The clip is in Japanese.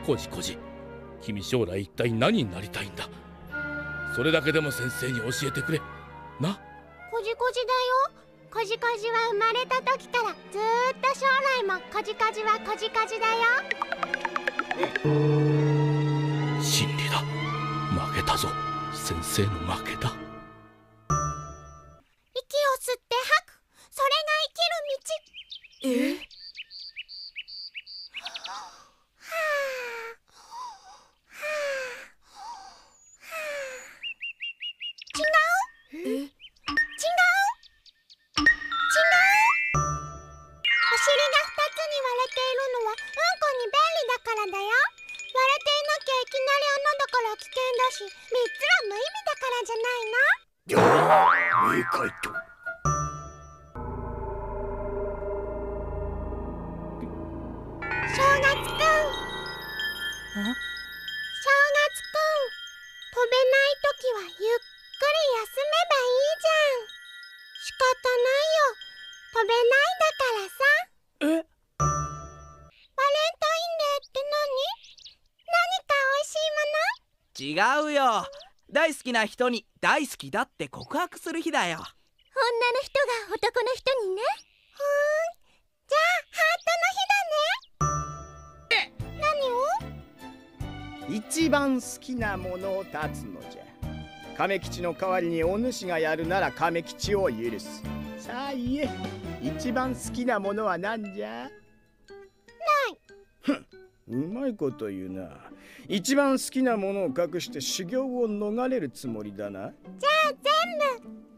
コジコジ、君将来一体何になりたいんだ。それだけでも先生に教えてくれな。 コジコジだよ。コジコジは生まれた時からずーっと将来もコジコジはコジコジだよ。 真理だ。負けたぞ。先生の負けだ。 息を吸って吐く、それが生きる道。違う。違う。違う。お尻が2つに割れているのはうんこに便利だからだよ。割れていなきゃいきなり穴だから危険だし、3つは無意味だからじゃないの？ 名回答。 正月くん。正月くん、飛べないときはゆっくり休めばいいじゃん。仕方ないよ、飛べないんだからさ。 え？ バレンタインデーって何かおいしいもの？ 違うよ。大好きな人に大好きだって告白する日だよ。 女の人が男の人にね。じゃあハートの日だね。何を？ 一番好きなものを断つのじゃ。亀吉の代わりにお主がやるなら亀吉を許す。さあ言え、一番好きなものは何じゃ？ない。ふん、うまいこと言うな。一番好きなものを隠して修行を逃れるつもりだな。 じゃあ全部。